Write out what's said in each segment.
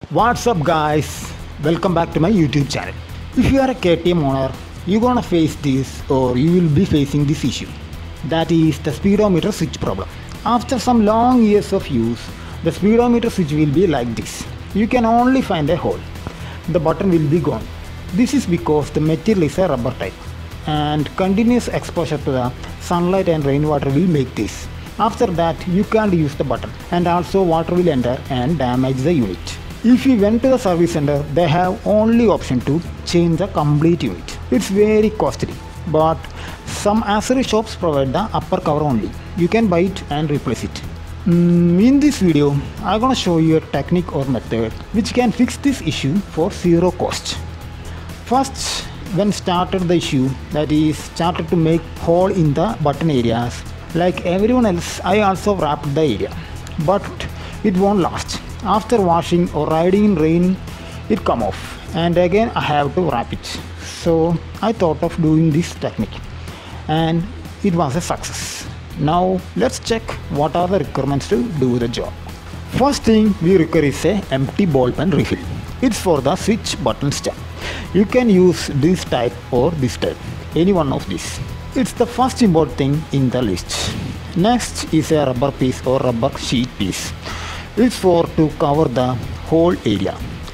What's up guys, welcome back to my YouTube channel. If you are a KTM owner, you're gonna face this or you will be facing this issue. That is the speedometer switch problem. After some long years of use, the speedometer switch will be like this. You can only find a hole. The button will be gone. This is because the material is a rubber type and continuous exposure to the sunlight and rainwater will make this. After that you can't use the button and also water will enter and damage the unit. If you went to the service center, they have only option to change the complete unit. It's very costly, but some accessory shops provide the upper cover only. You can buy it and replace it. In this video, I'm gonna show you a technique or method which can fix this issue for zero cost. First, when started the issue, that is started to make hole in the button areas. Like everyone else, I also wrapped the area, but it won't last. After washing or riding in rain, it come off and again I have to wrap it. So I thought of doing this technique and it was a success. Now let's check what are the requirements to do the job. First thing we require is a empty ball pen refill. It's for the switch button stem. You can use this type or this type, any one of these. It's the first important thing in the list. Next is a rubber piece or rubber sheet piece. It's for to cover the whole area.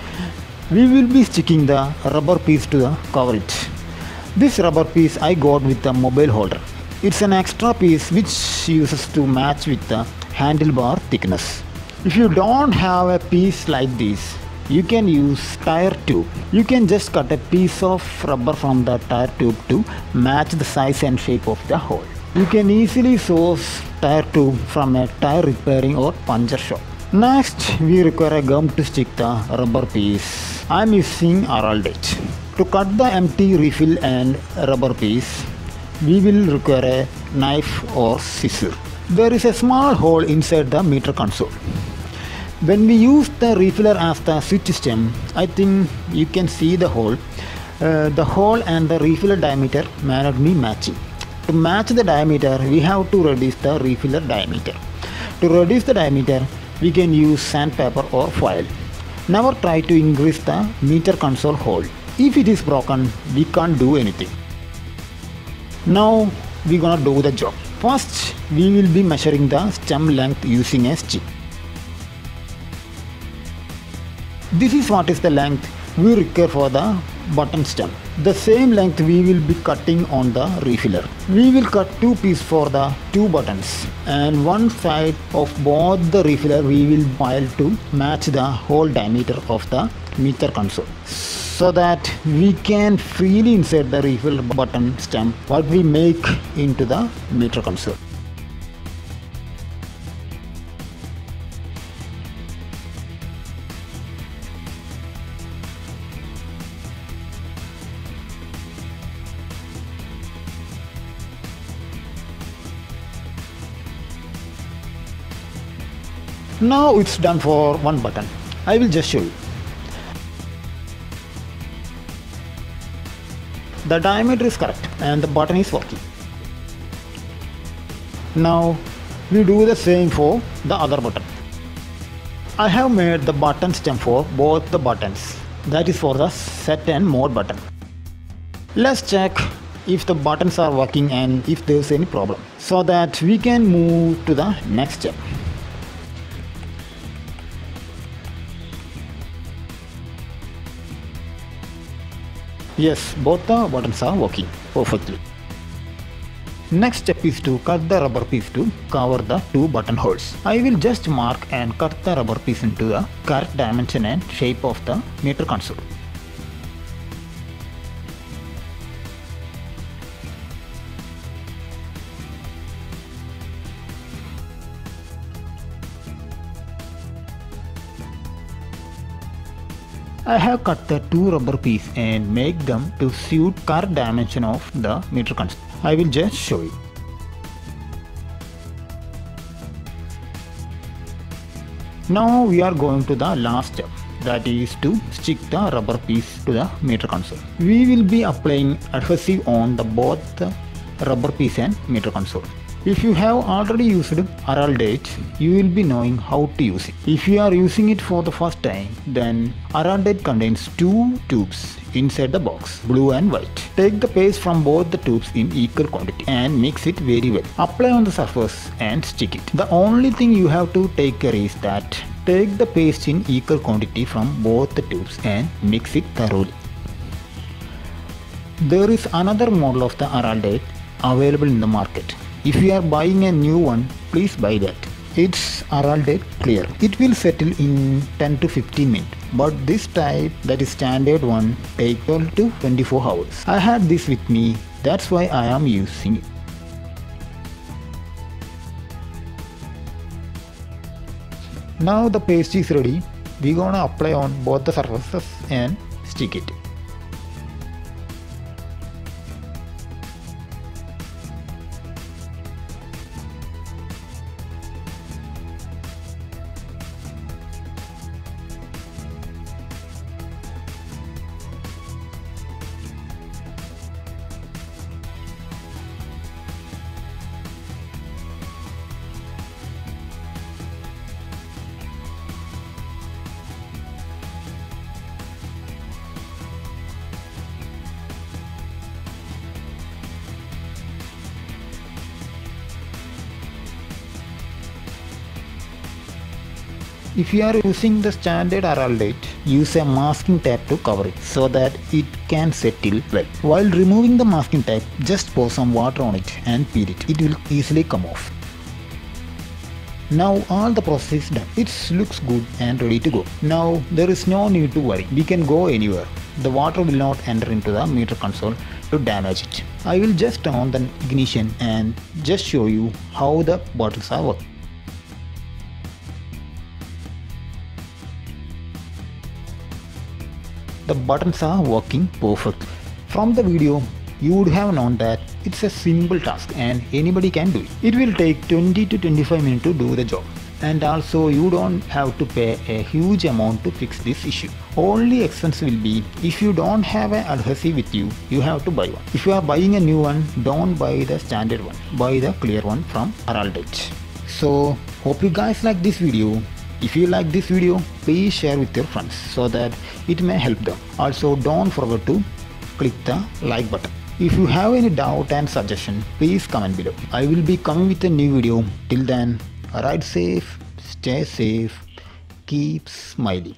We will be sticking the rubber piece to the cover it. This rubber piece I got with the mobile holder. It's an extra piece which uses to match with the handlebar thickness. If you don't have a piece like this, you can use tire tube. You can just cut a piece of rubber from the tire tube to match the size and shape of the hole. You can easily source tire tube from a tire repairing or puncture shop. Next, we require a gum to stick the rubber piece. I am using Araldite. To cut the empty refill and rubber piece, we will require a knife or scissor. There is a small hole inside the meter console. When we use the refiller as the switch stem, I think you can see the hole. The hole and the refiller diameter may not be matching. To match the diameter, we have to reduce the refiller diameter. To reduce the diameter, we can use sandpaper or foil. Never try to increase the meter console hole. If it is broken, we can't do anything. Now we're gonna do the job. First, we will be measuring the stem length using a stick. This is what is the length we require for the button stem. The same length we will be cutting on the refiller. We will cut two pieces for the two buttons and one side of both the refiller we will file to match the whole diameter of the meter console, so that we can freely insert the refill button stem what we make into the meter console. Now it's done for one button. I will just show you. The diameter is correct and the button is working. Now we do the same for the other button. I have made the button stem for both the buttons. That is for the set and mode button. Let's check if the buttons are working and if there is any problem, so that we can move to the next step. Yes, both the buttons are working perfectly. Next step is to cut the rubber piece to cover the two button holes. I will just mark and cut the rubber piece into the correct dimension and shape of the meter console. I have cut the two rubber pieces and make them to suit correct dimension of the meter console. I will just show you. Now we are going to the last step, that is to stick the rubber piece to the meter console. We will be applying adhesive on the both the rubber piece and meter console. If you have already used Araldate, you will be knowing how to use it. If you are using it for the first time, then Araldate contains two tubes inside the box, blue and white. Take the paste from both the tubes in equal quantity and mix it very well. Apply on the surface and stick it. The only thing you have to take care is that take the paste in equal quantity from both the tubes and mix it thoroughly. There is another model of the Araldate available in the market. If you are buying a new one, please buy that. It's Araldate Clear. It will settle in 10 to 15 minutes. But this type, that is standard one, takes 12 to 24 hours. I had this with me, that's why I am using it. Now the paste is ready. We're gonna apply on both the surfaces and stick it. If you are using the standard Araldate, use a masking tape to cover it so that it can settle well. While removing the masking tape, just pour some water on it and peel it. It will easily come off. Now all the process is done. It looks good and ready to go. Now there is no need to worry. We can go anywhere. The water will not enter into the meter console to damage it. I will just turn on the ignition and just show you how the bottles are working. The buttons are working perfectly. From the video, you would have known that it's a simple task and anybody can do it. It will take 20 to 25 minutes to do the job. And also you don't have to pay a huge amount to fix this issue. Only expense will be if you don't have an adhesive with you, you have to buy one. If you are buying a new one, don't buy the standard one. Buy the clear one from Araldate. So hope you guys like this video. If you like this video, please share with your friends so that it may help them. Also don't forget to click the like button. If you have any doubt and suggestion, please comment below. I will be coming with a new video. Till then, ride safe, stay safe, keep smiling.